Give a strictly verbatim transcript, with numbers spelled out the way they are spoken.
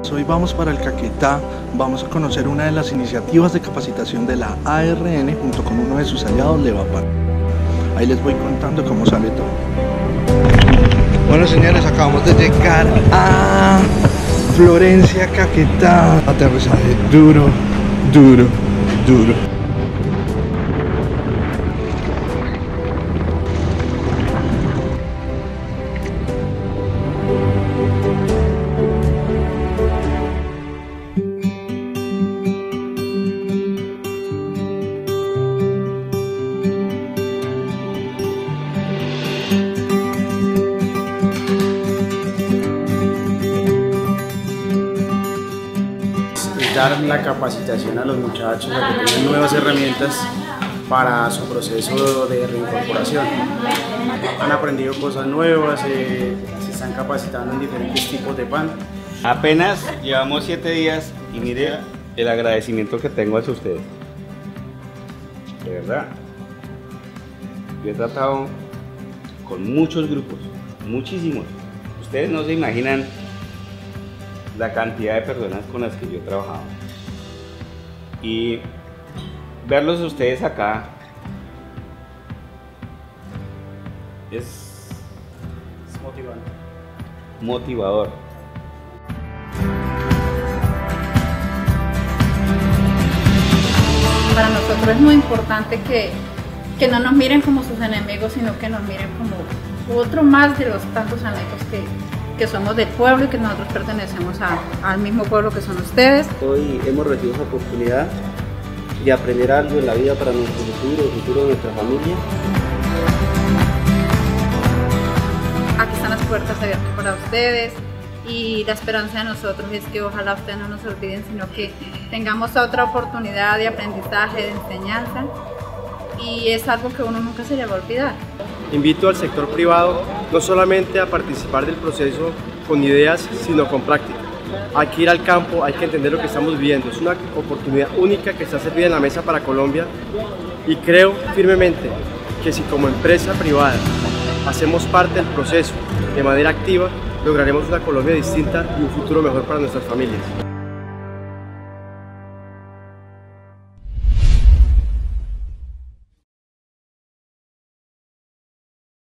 Hoy vamos para el Caquetá, vamos a conocer una de las iniciativas de capacitación de la A R N junto con uno de sus aliados, Levapar. Ahí les voy contando cómo sale todo. Bueno, señores, acabamos de llegar a Florencia, Caquetá. Aterrizaje duro, duro, duro. Dar la capacitación a los muchachos a que tengan nuevas herramientas para su proceso de reincorporación. Han aprendido cosas nuevas, eh, se están capacitando en diferentes tipos de pan. Apenas llevamos siete días y mire el agradecimiento que tengo hacia ustedes. De verdad. Yo he tratado con muchos grupos, muchísimos. Ustedes no se imaginan la cantidad de personas con las que yo he trabajado. Y verlos a ustedes acá es, Es motivante. motivador. Para nosotros es muy importante que, que no nos miren como sus enemigos, sino que nos miren como otro más de los tantos amigos que, que somos del pueblo y que nosotros pertenecemos a, al mismo pueblo que son ustedes. Hoy hemos recibido esa oportunidad de aprender algo en la vida para nuestro futuro, el futuro de nuestra familia. Aquí están las puertas abiertas para ustedes y la esperanza de nosotros es que ojalá ustedes no nos olviden, sino que tengamos otra oportunidad de aprendizaje, de enseñanza, y es algo que uno nunca se le va a olvidar. Invito al sector privado no solamente a participar del proceso con ideas, sino con práctica. Hay que ir al campo, hay que entender lo que estamos viviendo. Es una oportunidad única que está servida en la mesa para Colombia, y creo firmemente que si como empresa privada hacemos parte del proceso de manera activa, lograremos una Colombia distinta y un futuro mejor para nuestras familias.